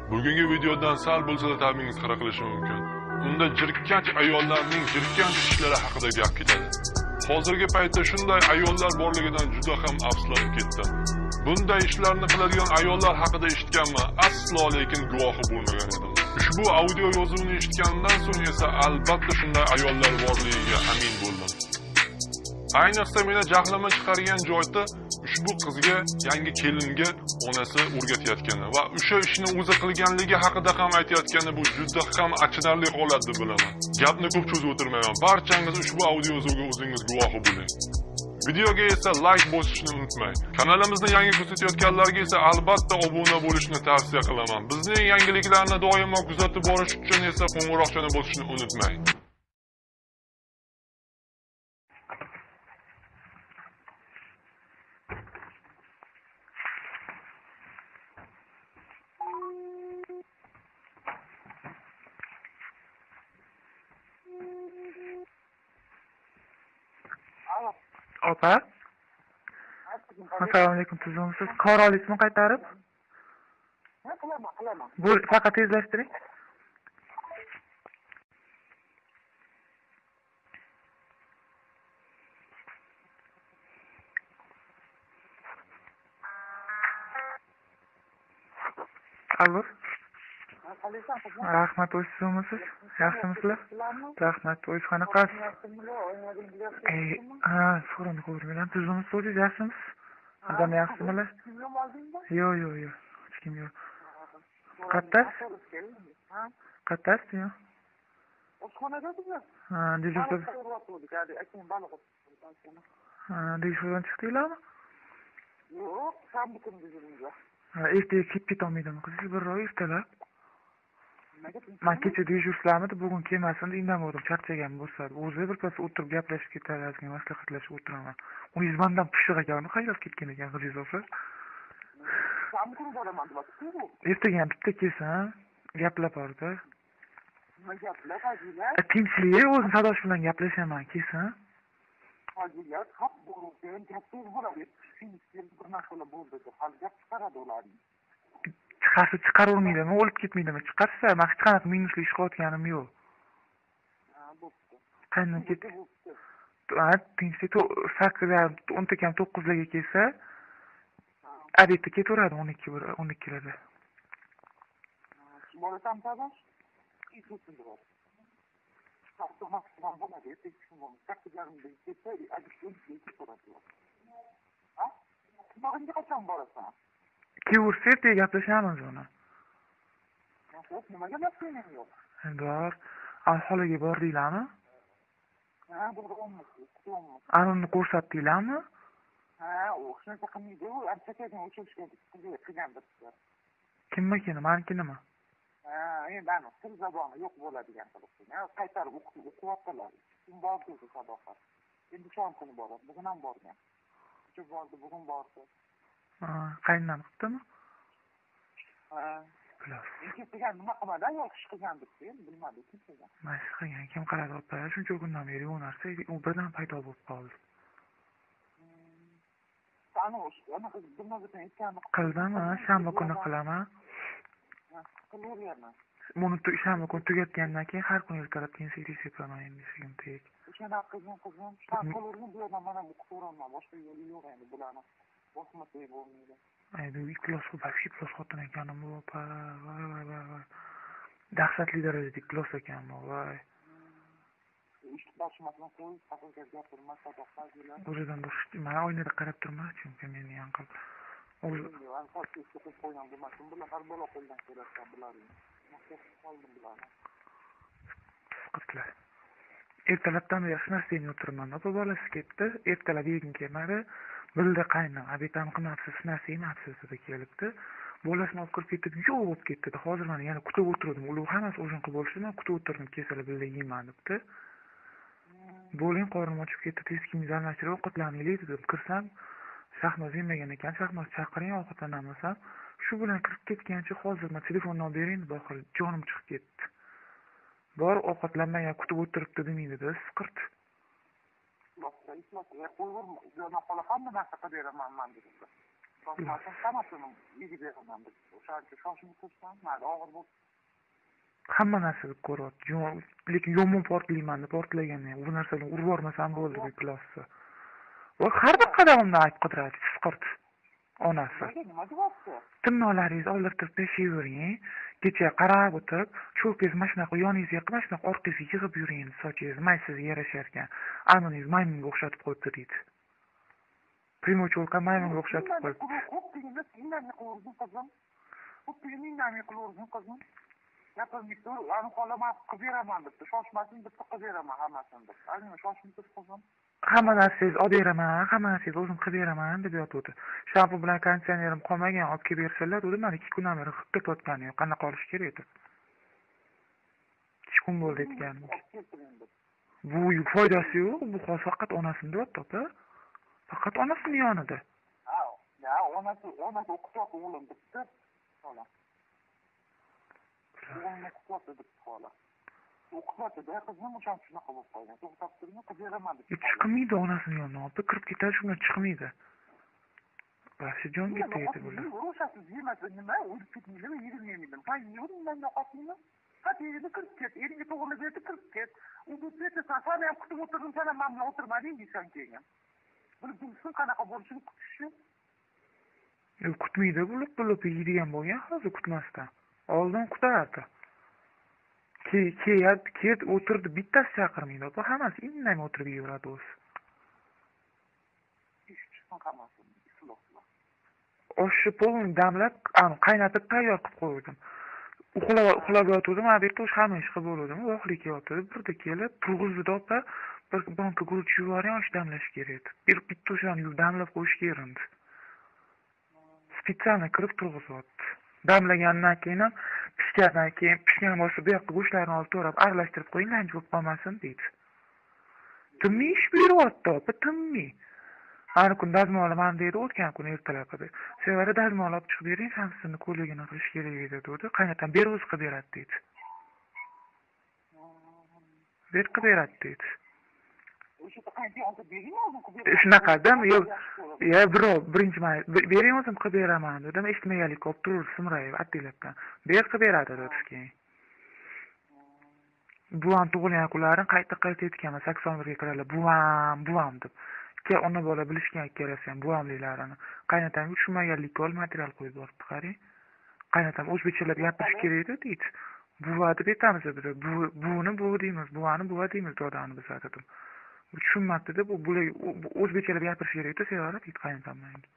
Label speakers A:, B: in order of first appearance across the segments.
A: Bugungi videodan sal bo'lsa-da ta'mingiz xira qilishi mumkin. Unda jirkanch ayollarning jirkanch ishlari haqida gap ketadi. Hozirgi paytda shunday ayollar borligidan juda ham afsuslanib ketdim. Bunday ishlarni qiladigan ayollar haqida eshitganman, aslo lekin guvohi bo'lmagan edim. Ushbu audio yozuvini eshitgandan so'ng esa albatta shunday ayollar borligiga amin bo'ldim. Ayniqsa meni jahlimni chiqargan joyda ushbu qizga, yangi kelinga onasi o'rgatayotgani va o'sha ishni o'zi qilganligi haqida ham aytayotgani bu juda ham achinarli holat deb bilaman. Gapni ko'p cho'zib o'tirmayman. Barchangiz ushbu audio yozuvga o'zingiz guvohi bo'ling. Videoga esa like bosishni unutmang. Kanalimizni yangi kuzatayotganlarga esa albatta obuna bo'lishni tavsiya qilaman. Bizning yangiliklarni doimo kuzatib borish uchun esa qo'ng'iroqchani bosishni unutmang.
B: Opa. Assalomu alaykum, tuzumsiz. Qorolisni qaytarib.
C: Qilaman.
B: Bu faqat tezlashtiring. Allo. Rahmat, o'zingizmisiz? Yaxshimisizlar? Rahmat, o'z qanaqasiz? So'rani ko'rmayman. Tuzumsiz o'zingiz yaxshimisiz? Odam yaxshimilar? Yo'q. Hech kim yo'q. Qattasiz? Yo'q.
C: Oshxonadasiz?
B: Dejurda. Dejurdan chiqdinglarmi?
C: Yo'q, shanba kuni dejurimiz.
B: Ertaga kelib ketolmaydimi? Qiziz birrov ertalab. Men kecha dejurlarmidi, bugun kelmasin deb indamadim, charchagan bo'lsa. O'zi birpas o'tirib gaplashib ketarlarkan, maslahatlashib o'tiraman. Uningiz mendan pushiq ekanmi, qayrab ketgan ekan qizingiz opa.
C: Shanba kuni boraman deb.
B: Ertaga ham bitta kelsin, gaplab borda.
C: Nima gaplar, hajiylar?
B: Tinchlik, o'zim sadosh bilan gaplashaman, kelsin.
C: Hajiylar, haq bo'lgan gaplar bo'ladi. Shunday bir narsalar bo'ldi deb, hali gap chiqaradi ularning.
B: Chiqaravermaydimi, o'lib ketmaydimi? Chiqarsa, men hech qanaqa minusli ish qilayotganim yo'q.
C: Bo'pti.
B: Qanday ketdi? Tinchlik 8:30 9larga kelsa, obedga ketaveradi 12larda.
C: Borasan sadash? Ikkinchi bor. Hafta maksimum bo'ladi, tekshirib, 8:30da ketsa, obedga ketaveradi. Ha? Bugunga qachon borasan?
B: Keversa, ertaga gaplashamiz uni.
C: Nimaga gaplashing yo'q?
B: Bor. Aholiga bordinglarmi?
C: Borganmiz.
B: Anonni ko'rsatdinglarmi?
C: O'shanaqa qilmaydi. Anchagacha o'chirishga qilgandir.
B: Kimnikini? Menikinimi?
C: Endi ana til zaboni yo'q bo'ladigan qilib. Qaytarib o'qiyaptilar. Kim bordi o'sha sadoqat? Endi kuni boradi. Bugun ham borgan. Bugun bordi.
B: Qaynonam qilibdimi?
C: Ketigan nima qilmadi, yo'q ish qilgan deb bilmadi, kim qilgan.
B: Mashq qilgan, kim qaradi opa? Shuncha kundan beri u narsa u birdan paydo bo'lib qoldi.
C: Qani o'shani bilmagan ekanmi?
B: Qildimmi? Shanba kuni qilaman.
C: Qilaverman.
B: Buni shanba kuni tugatgandan keyin har kuni ertalab pensiya hisoblaman endi ishim tegik.
C: O'shani qilgan qizim, qo'lini bu yerdan mana o'qitaverman, boshqa yo'li yo'q endi bularni. Bosmasa bo'lmaydi.
B: Bu iflos xotin ekanim bu opa. Voy. Dahshatli darajada iflos ekan bu, voy.
C: Ish boshmasdan qo'yib, haqiqatga gapirmas, sadoqatlar.
B: O'zidan boshqa, men oynada qarab turman, chunki meni yanqib. O'zi
C: qo'ygan bo'lmasin, bular har bola qo'ldan kelayotgan bularni. Qoldim bularni.
B: Qildilar. Ertalabdan yaxshi narsa yeb o'tiraman. Opa bolasi ketdi, ertalab yegim kelmadi. Bildi qaynam, abitam qilmabsiz, narsa yemabsiz deb kelibdi. Bolasini olib kirib ketdi, yo'q bo'lib ketdi. Hozir men yana kutib o'tirdim. Ular hammasi o'zim qilib bo'lishdi, men kutib o'tirdim, kelsalar birga yeyman debdi. Bo'ling, qornim ochib ketdi, tezkimizni almashtirib ovqatlanaylik dedim. Kirsam, Shahnoz yemagan ekan, Shahnoz chaqiring ovqatlanamiz. Shu bilan kirib ketgancha hozir men telefonni olib bering deb oxiri jonim chiqib ketdi. Bor ovqatlanmay kutib o'tiribdi demaydi-da, siqirt.
C: Qo'yib, hamma narsa qilib beraman men dedi. shoshmasin, hammasini yigib beraman deb. O'shancha shoshib tursam, mayli og'ir bo'lsa.
B: Hamma narsani ko'ryapti. Lekin yomon portlayman deb portlaganman. Bu narsalarni urib yubormasam bo'ldi deb klassa. Va har bir qadamimda aytib qidiradi, fisqurt. Onasi.
C: Nima deyapti?
B: Tirnoqlaringizni oldirtirib tashlayvering. Kecha qarab o'tib, cho'pingiz mana shunaqa yoningizga, mana shunaqa orqangizga yig'ib yuring, sochingiz maysiga yarashar ekan. Anoningiz maymunga o'xshatib qo'yibdi deydi. Primochulka maymunga o'xshatib qo'yibdi.
C: Ko'pligini indamay qilurdim qizim. Ko'pligini indamay qilurdim qizim. Gapirmikda, ani qolaman qilib beraman debdi. Shoshmasin debdi, qilib beraman hammasini deb. Alini shoshmisiz qizim.
B: Hamma narsangizni olib beraman, hamma narsangizni o'zim qilib beraman deb yotuvdi. Shampu bilan konditsionerim qolmagan, olib kelib bersalar, dedi, mana 2 kundan beri hiqqa ketayotgani yo'q. Qanaqa qolish kerak edi? 2 kun bo'ldi aytganim. Bu foydasi yo'q, bu hozir faqat onasini deyapti, opa. Faqat onasini yonida.
C: Ha, onasi o'qityapti o'g'lim debdi. Xola. O'g'limni o'qityapti debdi xola. O'qityapti-da, qizim uchun shunaqa bo'lib qolgan. To'xtab turma, qilib beraman deb.
B: Chiqmaydi onasini yonidan, opa kirib ketadi, shundan chiqmaydi. Basijon ketaydi bular.
C: Ro'shasiz yemasa nima, o'lib ketmaydi, yedim yemaydim. Ha, yedim yo'qotmaymi? Ha, yerga kirib ket, eringa to'g'rilab berdi, kirib ket. U bu yerda safar ham kutib o'tirdim, sen ham mamnun o'tirmading deysan keyin. Bilib tursin qanaqa bo'lishini kutishni.
B: Kutmaydi, bo'lib yeydigan bo'lgan, hozir kutmasdan. Oldin kutardi. Ket o'tirdi, bittasi chaqirmaydi, opa, hammasi indamay o'tirib yeyveradi o'zi. Oshni polni damlab, qaynatib tayyor qilib qo'ydim. Uxlab yotuvdim, mana bu yerda o'sha hamma ish qilib bo'ldim, uxlik yotdi. Birda kelib, turg'izdi opa, bir banka guruch yuboring, osh damlash kerak edi. Bitta o'shani damlab qo'yish kerak edi. Spitsalni kirib turg'izibdi. Damlagandan keyin ham pishgan bo'lsa bu yoqqa go'shtlarni olib to'rab aralashtirib qo'ying, lanj bo'lib qolmasin deydi. Tinmay ish buyuryapti, opa, tinmay. Har kun dazmollaman deydi, o'tgan kun ertalabida. Sevara dazmol olib chiqib bering, shamsini ko'ligini qilish kerak edi dedi. Qaynatam ber o'zi qilib beradi deydi. Ber qilib beradi deydi. Shunaqadan birinchi bering o'zim qilib beraman dedim, eshitmaganlik olib turib simrayib attilabdan. Ber qilib beradi dedi keyin. Buvam tug'ilgan kunlarini qayta aytganman, 81 ga kiradilar. Buvam deb. Ona bola bilishgan ikkalasi ham buvamliklarini. Qaynatam tushunmaganlikka olib material qo'yib boribdi, qarang. Qaynatam o'zbekchalab gapirish kerak edi deydi. Buva deb aytamiz biz. Buvini buvi deymiz, buvani buva deymiz dodani biz dedim. Tushunmabdi-da, bu o'zbekchalab gapirish kerak edi, Sevara deydi qaynatam menga.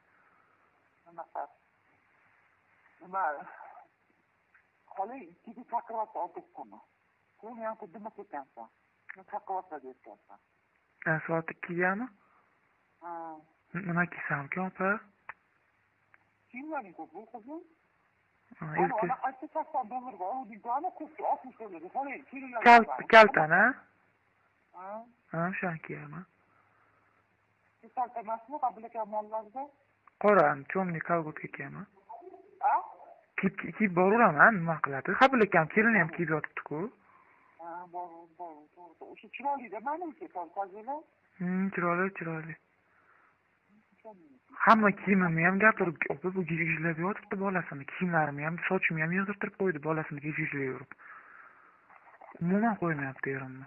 C: Nima? Xoling ikkiga chaqiryapti otibkuni. Sen ham xuddi ketgansan. Men chaqiryapti deyapsan.
B: Soat 2gami?
C: Ha.
B: Nima kiysam-ku, opa?
C: Kiyimlaring ko'p qizim.
B: Ana
C: qayta $80 oluvdingmi? Ko'p 60 dollar. Xoling, kelinglar.
B: Kaltana?
C: Ha,
B: shuni kiyaman.
C: Kalta emasmi, qabul kamallarda?
B: Qora, cho'mli kalgotka kiyaman.
C: Ha?
B: Kiyib boraveraman, nima qiladi? Qabul akam kelini ham kiyib yotibdi-ku.
C: Ha, bor. O'sha chiroyli-da, menimcha, tozalar.
B: Chiroyli. Hamma kiyimimni ham gapirib, opa bu gijgijlab yotibdi bolasini. Kiyimlarimni ham, sochimni ham yig'irtirib qo'ydi bolasini gijgijlab yurib. Umuman qo'ymayapti erimni.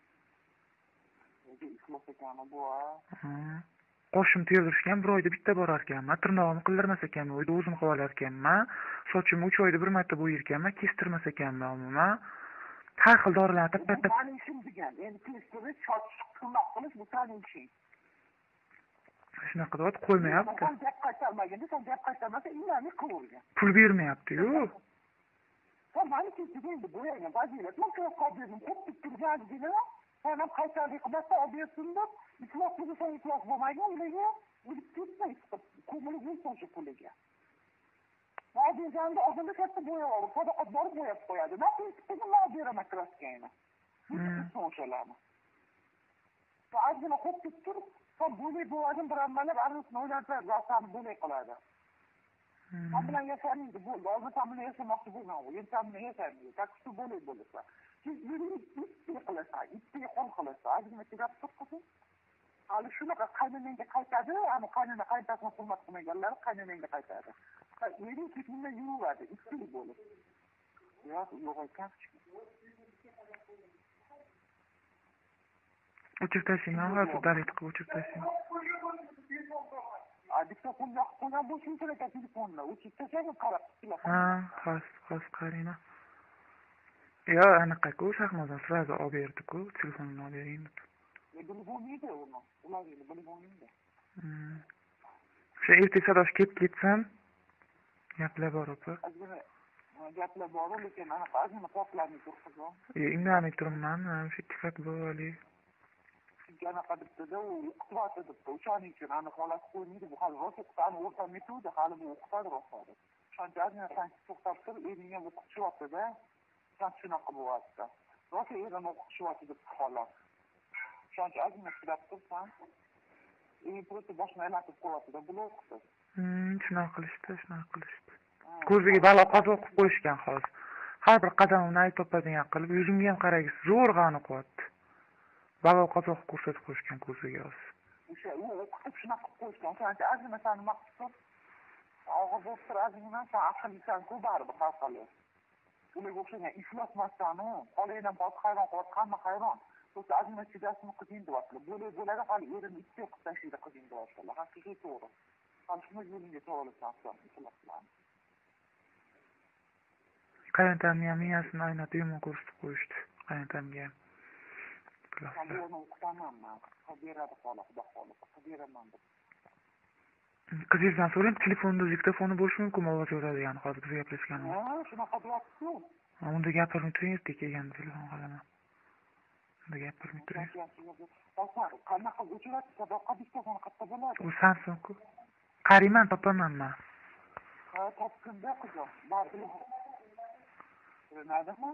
B: Qoshim terdirishgan bir oyda bitta borar ekanman, tirnog'imni qildirmas ekanman, uyda o'zim qilib olar ekanman, sochimni 3 oyda bir marta bo'yar ekanman, kestirmas ekanman umuman. Har xil dorilarni tap-tap.
C: Mening ishim degan, endi kestirib, soch qilmoq qilish bu sening ishing.
B: Shunaqa deb qo'ymayapti.
C: Sen gap qaytarmaganda, sen gap qaytarmasa, inamni qilavergan.
B: Pul bermayapti-yu.
C: Sen meni kestirganda bo'yayman, vazilat. Men qo'yib ko'p turganligini sen ham qaytarlik qilmasa, obyesin deb, iflos bo'lsa, iflos bo'lmagan ularga o'lib ketmaysiz. Ko'ngli bo'lsin shu puliga. Vaziyatda oldinda katta bo'yab olib, sadaqat borib bo'yab qo'yadi. Nima beraman kraskayni. O'shalarni. Ozgina qo'yib turib, sen bo'lay bo'ladim birammalab, arisini o'ylantirib, rasani bo'lay qiladi. Sen bilan yashamaydi, bo'ldi. Hozir sen bilan yashamoqchi bo'lman, endi sen bilan yashamaydi. Taksisi bo'lay bo'lsa. Siz birini itti qilasan, itti qo'l qilasan. Ozgina gap chiqsin. hali shunaqa qaynonangga qaytadi, ana qaynona qaytasini hurmat qilmaganlar qaynonangga qaytadi. Ering ketingdan yuraveradi, 2 yil bo'lib. Yo'q ekan.
B: O'chirib tashlang, hozir dalit qilib o'chirib tashlang.
C: Diktofon yoqib qo'ygan bo'lsin kerak telefonni. O'chirib tashlang, qarab telefon.
B: Xos qarayman. Yo, anaqa-ku, Shahnoza sразу olib berdi-ku, telefonini olib bering deb.
C: Bilib uni. Ularni bilib olmaydi.
B: O'sha erta sadosh kelib ketsam, gaplar bor opa.
C: Gaplar bor, lekin anaqa azina portlarni turibdi.
B: Indamay turibman, o'sha tifat bo'li.
C: Anaqa debdi-da, u o'qityapti debdi. O'shaning uchun ani xolas qo'ymaydi, bu hali rosa o'qitani o'rtanmaydi, hali bu o'qitadi rosa. O'shancha azina sanki to'xtab turib, ering ham o'qitishyapti-da. Shunaqa bo'lyapti. Rosa erini o'qitishyapti deb xolos. O'shancha azina chidab tursan. Просто boshini aylatib qo'yapti-da, bu o'qitdi.
B: Shunaqa qilishdi. Ko'ziga balo qozoq qilib qo'yishgan hozir. Har bir qadamimni aytib topadigan qilib, yuzimga ham qaragisi zo'rg'ani qo'yapti. Balo qozoq ko'rsatib qo'yishgan ko'ziga hozir.
C: O'sha u o'qitib shunaqa qilib qo'yishgan. O'shancha azina sani maqsad og'ir bo'lib tur azina san aqllisan-ku baribir hal qilib. Ularga o'xshagan iflosmasdan-u, qolaydan bot hayron qo'yib, hamma hayron. O'sha azina chidasini qizing deyaptilar. Bo'ladi hali erini ikki qilib tashlaydi qizing deyaptilar. Haqiqiy to'g'ri. Hali shuni yo'lingga to'g'risan ifloslar.
B: Qaynotamni ham miyasini aynatib yomon ko'rsatib qo'yishdi. Qaynotamga ham.
C: Ben bunu okutamam ben. Beradi xola, xudo xohlasa. Beraman deb.
B: Qizingizdan so'rang, telefonda diktofoni bo'lishi mumkinmi, ovoz yoradigan hozir biz gaplashganimiz?
C: Shunaqa deyapti-ku.
B: Unda gapirmay turing, erta kelganda telefon qilaman. Unda gapirmay turing.
C: Qanaqa o'chiradi, saboqqa diktofon qayerda bo'ladi?
B: U Samsung-ku. Qarayman, topaman men.
C: Topganda qizim. Baribir. Nima?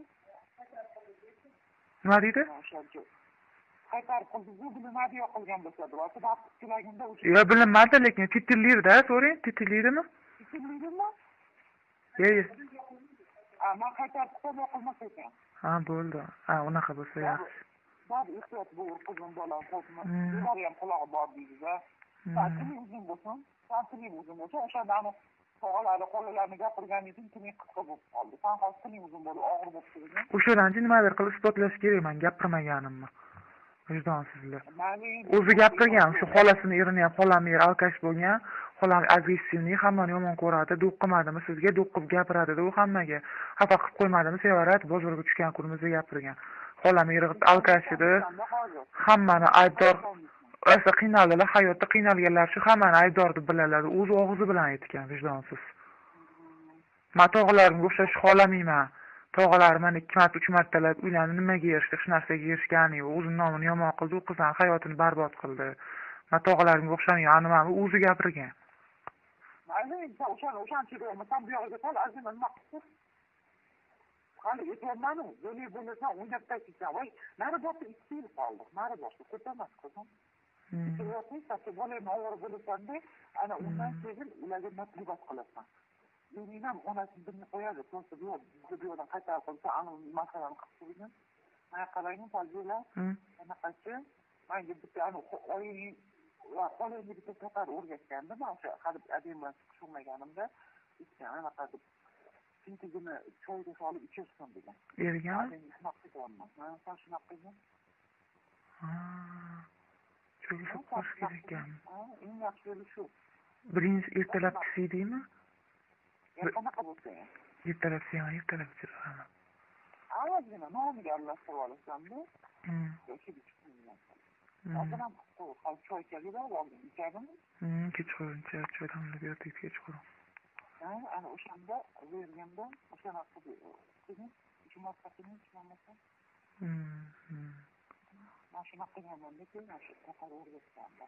B: Nima deydi?
C: Qaytarib qildi, bilmadi yo'qolgan bo'lsa-da, vaqtida kelaganda o'sha.
B: Yo, bilmadi, lekin titillaydi-da, so'rang, titillaydimi?
C: Titillaydimi?
B: Yo'q.
C: Men qaytarib qilsam yo'qolmas ekan.
B: Bo'ldi. Unaqa bo'lsa yaxshi.
C: Bor, ehtiyot bo'l, qizim bolam, qo'rqma. Ular ham qulog'i bor deydi-da. Tiling uzun bo'lsin, tiling uzun bo'lsa, o'shani tog'alari, qolalarni gapirganingiz tiling qisqa bo'lib qoldi. Sen hozir tiling uzun bo'lib, og'ir bo'lib turgan.
B: O'shalarni nimadir qilib isbotlash kerak, men gapirmaganimni. Vijdonsizlar. O'zi gapirgan, shu xolasini erini ham, xolam eri alkash bo'lgan, xolam agressivniy, hammani yomon ko'radi, do'q qilmadimi sizga, do'q qilib gapiradi-da, u hammaga. Xafa qilib qo'ymadimi, sevarat, bozorga tushgan kunimizda gapirgan. Xolam eri alkash edi, hammani aybdor, o'sha qiynaldilar, hayotda qiynalganlar shu hammani aybdor deb biladi, o'zi og'zi bilan aytgan, vijdonsiz. Men tog'alarimga o'xshash xolamayman. Tog'alar mana 2 marta 3 martalab uylandi, nimaga erishdi, shu narsaga erishgani, o'zining nomini yomon qildi, u qizning hayotini barbod qildi. Men tog'alarimga o'xshamayman, nima o'zi gapirgan.
C: Mayli, o'shancha bo'lmasam bu yoqqa qol, azina nima qilib. Qani aytayapman-ku, yo'li bo'lsa o'ynab tashlaysan, voy, nari borsa 2 yil qoldi, nari borsa ko'tamas qizim. Yo'q, bolam og'ir bo'lsanda, ana undan keyin ularga matbuot qilasan. Menam onasi birni qo'yadi, to'g'ri bu yo'ldan qaytarib qolsa, ana masalani qilib qo'ygan. Mana qarayman, faljilar. Anaqachi, menga bitta ana oying va qo'limga bitta tatar o'rgatganda, men o'sha qadib ademman tushunmaganimda, ikkita anaqa deb tintigini choyga solib ichirsin degan.
B: Ergan?
C: Shunaqa qilganman. Men shunaqa qilgan.
B: Choyga solib qo'yish kerak ekan.
C: Eng yaxshisi shu.
B: Birinchi ertalab tishidingmi?
C: Qanaqa bo'lsa ham.
B: Ertalab chiraman.
C: Ozgina nomiga aralashtirib olasan-da. Oldin ham choy ichadilar, oldin ichadimi?
B: Kechqurun choy damlab berdik, kechqurun.
C: Ana o'shanda berganda, o'sha narsa keyin jumatasini ichmamasam. Men shunaqa qilganman-da, keyin o'sha tatar o'rgatganman.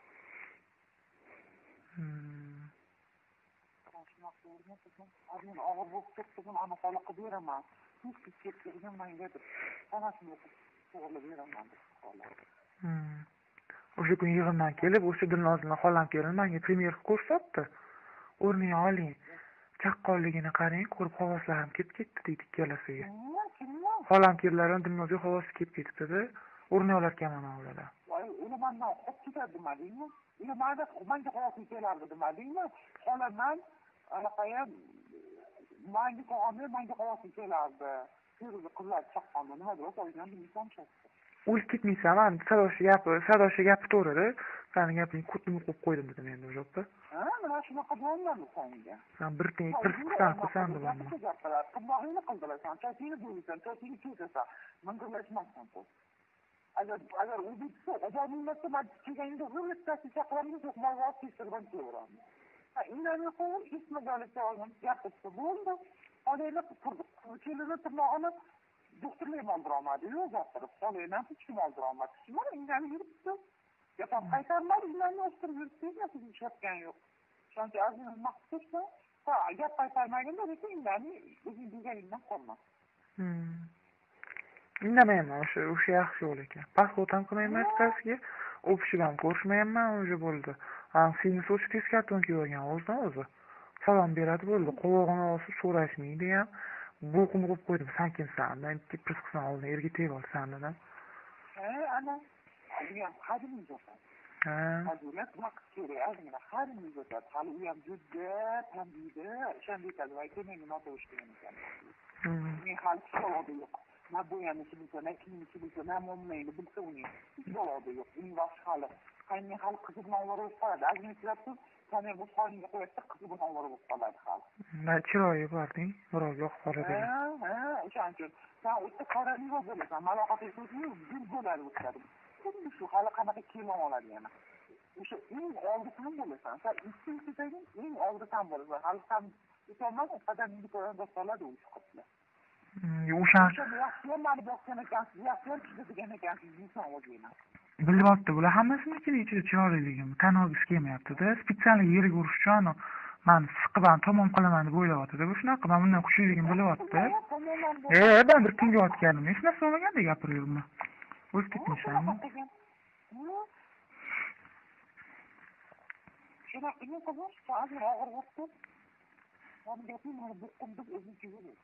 C: Shunaqa o'rgatdim. Adin og'ir bo'lib ketdim, ana xola qilib beraman. Hech ketgan menga deb. Onasini o'qib to'g'rilab beraman deb xola.
B: O'sha kun yig'imdan kelib, o'sha Dilnozning xolam kelib menga premyer ko'rsatdi. O'rniga oling. Chaqqonligini qarang, ko'rib havoslarim ketib ketdi deydi ikkalasiga. Xolam keldilar, Dilnozga havosi kelib ketibdi-da. O'rniga olarkan mana ovlada.
C: Voy, O'limandan qolib ketadi demadingmi? Manga qolib kelardi demadingmi? Xolaman allaqayam manga qolganda manga qolib kelardi. Ko'rib qillar chaqqanda nima deb o'ylagan bilsam chaqdi.
B: O'lib ketmaysan, sadoshi gapi to'g'ri. Sani gaping qutni qo'yib qo'ydim dedim endi o'sha.
C: Mana shunaqa bo'lmadi senga.
B: Sen bir qilsan bilaman.
C: Qilmoqni qildilar, sen chakini bo'ysan, chakini ketasan. Mingirlashmasdan qo'y. Agar u bitsa, odaminglarga kelganda hurmatli chaqiramiz, to'qmoq olib kestirib ko'raman. Indamay qo'yib, ismagalik olgan gapirsa bo'ldi. Olaylar kelinlar tirnog'ini doktorlar ham oldirolmadi-yu, gapirib. Olaylar hech kim oldirolmadi. Mana indamay yuribdi. Gapam qaytarmadi, indamay o'stirib yuribdi, hech ishlatgan yo'q. Chunki azim maqsadsa, gap qaytarmaganda lekin indamay o'zing bilganingdan qolma.
B: Indamayman, o'sha yaxshi yo'l ekan. Pasport ham qilmayman ikkitasiga, o'pishib ham ko'rishmayapman, o'sha bo'ldi. Seni so'chi teskari to'n kiygan o'zi. Salom beradi bo'ldi. Qovog'ini osib so'rashmaydi ham. Bo'qimni qo'yib qo'ydim. Sen kimsan? Men tepris qilsan oldin erga tegib olsan dedim.
C: Ana. Agar qadimni jo'qat. Adulat vaqt kerak, azmina qadimni jo'qat. Hali u ham juda tanbiydi. O'shandaydi, aytmang nima bo'lishini ekan. Men hali savodi yo'q. Na bo'yanisi bilsa, na kiyinishi bilsa, na muomlayni bilsa uning hech savodi yo'q. Uning boshi hali qayni hali qizi bilan ovora bo'lib qoladi. Ajinlab sana bu holingga qo'ysa qizi bilan ovora bo'lib qoladi hali. Chiroyi
B: bording, biroz yo'q qoladi.
C: O'shancha sen o'ta qoraliga bo'lasan, maloqatli so'zing gul bo'ladi o'tadi. Xuddi shu hali qanaqa kelin oladi yana. O'sha eng oldisan bo'lasan. Sen istingizdan eng oldisan bo'lasan. Hali ham o'tolmaz, qadamingni ko'rganda qoladi u qizlar.
B: O'sha
C: yaxshi mani boqgan ekansiz, yaxshi chiqadigan ekansiz, inson o'zingni.
B: Bilyapti, bular hammasini ichida chiroyliligimni tan olgisi kelmayapti-da. Spesialni yerga urish uchun men siqib tamom qilaman deb o'ylayapti-da. Bu shunaqa, men bundan xushligim bilyapti. Ben bir kunga otganim, hech narsa bo'lmagandek gapiryapman. O'z ketmishanmi?
C: Shunaqa qilib, hozir og'ir vaqtda men gapim mana bu qilib o'zim chiqaman.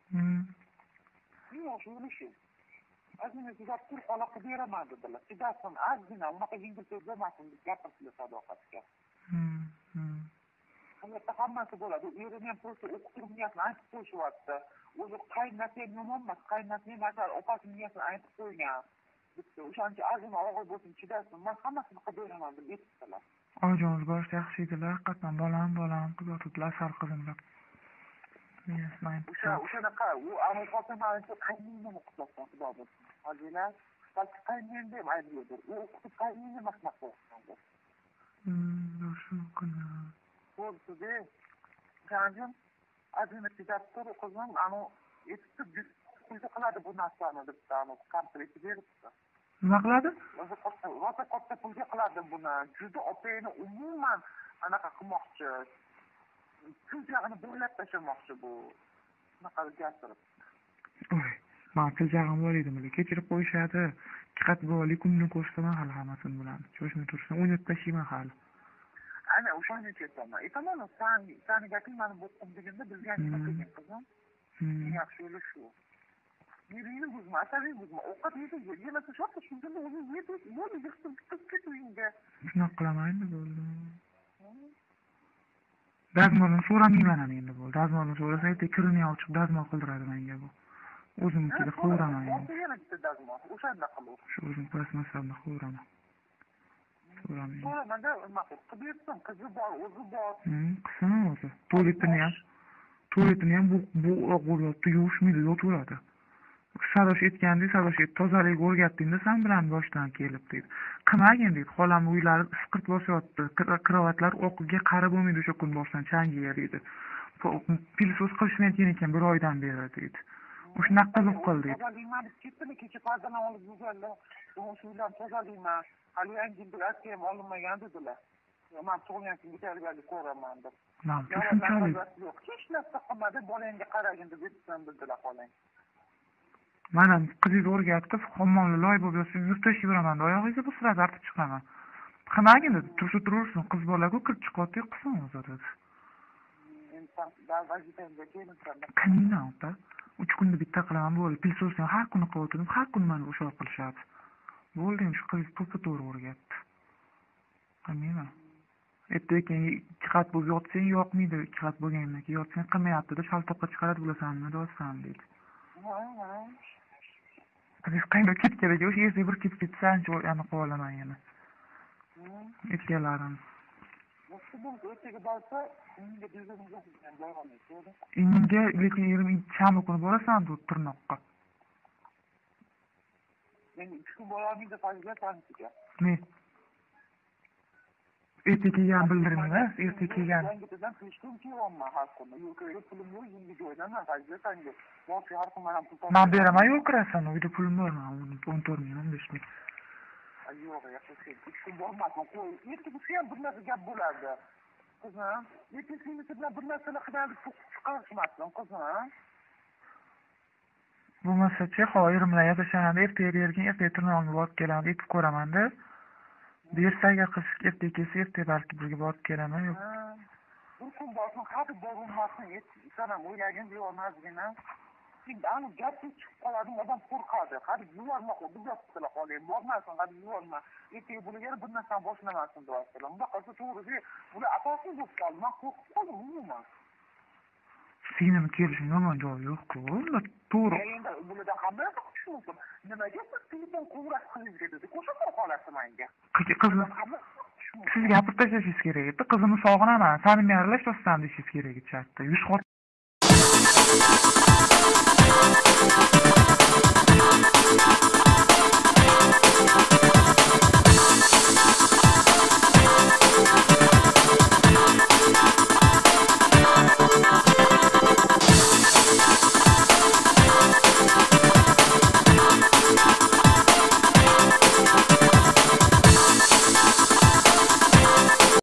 C: Yo'q, shu. Azina chidab tur qolaqib beraman dedilar. Chidabsan, azina unaqa yengil so'z bo'lmasin deb gapirdilar sadoqatga. Hayotda hammasi bo'ladi. Erim ham просто o'qitib niyatini aytib qo'yishyapti. O'zi qaynotang yomon emas, qaynotang nasar, opasining niyatini aytib qo'ygan. Bitta o'shancha azina og'ir bo'lsin, chidabsan. Men hammasini qilib beraman deb aytdilar.
B: Ojoz boshda yaxshi edilar, haqiqatan bolam qilib o'tirdilar, sar qizimlar.
C: O'shanaqa, u ana xotinlarni qayningni o'qitmoqdan xudo bo'lsin. Hozirlar balki qaynin deb aytıyordur. U o'qitib qayningni maqmoqda o'qitmoqda.
B: Shunaqana.
C: Bo'ldi-da. Janjim azimni chidabdir, qizim anu etib qo'ydi qiladi bu narsani deb anu komplet beribdi.
B: Nima qiladi?
C: O'zi katta pulga qiladi buni. Juda opayni umuman anaqa qilmoqchi. Tiljarni bo'ylab tashlamoqchi bu. Shunaqa gapirib.
B: Men tiljag'im bor edi, mana kechirib qo'yishadi. Qat bo'li kunni ko'rsaman hali hammasini bilan. Cho'shni tursin, o'ynab tashlayman hali.
C: Ana o'shani aytaman. Aytaman, sani gaping meni bo'qimligimda bilganingizni qilgan qizim. Yaxshi yo'li shu. Yerini buzma, asabing buzma. Ovqat yedi, yemasa shoqqa shunda o'zing yeb, bo'ldi, yig'sin, ket uyingga.
B: Shunaqa qilaman endi bo'ldi. Dazmolni so'ramayman ham endi bo'ldi. Dazmolni so'rasa aytdi, kirini olib dazmol qildiradi menga bu. O'zimnikida qilveraman endi.
C: Yana bitta dazmol, o'shanda qilib.
B: Shu o'zim plasmaslarni qilveraman. So'ramayman.
C: So'ramanda nima qilib bersin, qizi bor, o'zi bor.
B: Qismi o'zi. Tualetini ham bu o'g'illar yuvishmaydi, yotaveradi. Sadosh etgandek, sadosh et, tozalik o'rgatdingda sen bilan boshdan kelib deydi. Qilmagin deydi, xolam uylari isqirt bosyapti, kravatlar o'qiga qarab bo'lmaydi o'sha kun boshdan changi yer edi. Pilsos qilishmayotgan ekan bir oydan beri deydi. Shunaqa qilib qil deydi.
C: Tozalayman deb ketdimi, kecha pardadan olib yurganlar. Shu bilan tozalayman. Hali yangi bir aska ham olinmagan dedilar. Men tug'ilgan kunga tayyorgarlik ko'raman deb.
B: Shunchalik.
C: Hech narsa qilmadi, bolangga qaragin deb aytdim dedilar xolang.
B: Mana qizingiz o'rgatdi, hammomni loy bo'lib yursa, yurtashib yuraman, oyog'ingizga bu sira artib chiqaman. Qilmagin dedi, tursin, qiz bola-ku kirib chiqyapti, qilsin o'zi dedi. Qaniyman ota. 3 kunda bitta qilaman bo'ldi. Pilsosni har kuni qilib o'tirdim, har kuni meni o'sha qilishadi. Bo'ldim shu qiz to'g'ri o'rgatdi. Bilmayman. Ertaga 2 qat bo'lib yotsang yoqmaydi, 2 qat bo'lgandan keyin yotsang qilmayapti-da, shaltoqqa chiqaradi bilasanmi, do'stam deydi. Biz qayerga ketgan o'sha yerga bir ketib ketsa, ancha yana qilib olaman yana. Erkalarim. Inga lekin erim shanba kuni borasan bu Tirnoqqa.
C: Men 3 kun borolmaydi fazla tansiga.
B: Ne? Ertaga kelgan bildirmayman, ertaga kelgan.
C: Yangidan qilishdim ki olma har kuni. Yo'qo'yga pulim yo'q, yingi joydan fazla tanga. Bosh har kun ham pul topib.
B: Men beraman, yo'q kirasan, uyda pulim bor, men 14 ming, 15 ming.
C: Yo'q, yaxshi. 3 kun bormasin, qo'y. Ertaga ham bir narsa gap bo'lardi. Qizim, ertaga seni bilan bir narsalar qilardik, chiqarishmasin, qizim.
B: Bo'lmasa-chi, hoyirim bilan yashashanda ertaga bergin, ertaga Tirnoqqa borib kelaman, aytib ko'raman-da. Bersa agar qiz ertaga kelsa, ertaga balki birga borib kelaman, yo'q.
C: Bir kun borsin, hadi borolmasin, sen ham o'ylagin deyolmasgina. Şimdi ani gapga chiqib qoladi, odam qo'rqadi. Hadi yuborma, bir gap qila qoling, bormasin, hadi yuborma. Ertaga bularga bir narsani boshlamasin deyaptilar. Unda qolsa to'g'ri, bular asosiy bo'lib qoldi. Men qo'rqib qoldim umuman.
B: Sening kelishing yomon joyi yo'q-ku, to'g'ri.
C: Endi bulardan hamma yo'q mumkin. Nimaga siz telefon qo'ng'iroq qilingiz dedi. Qo'shib qolasiz menga.
B: Qizni siz gapirib tashlashingiz kerak edi. Qizimni sog'inaman, samimiy aralashmasam deyishingiz kerak edi chatda. Yush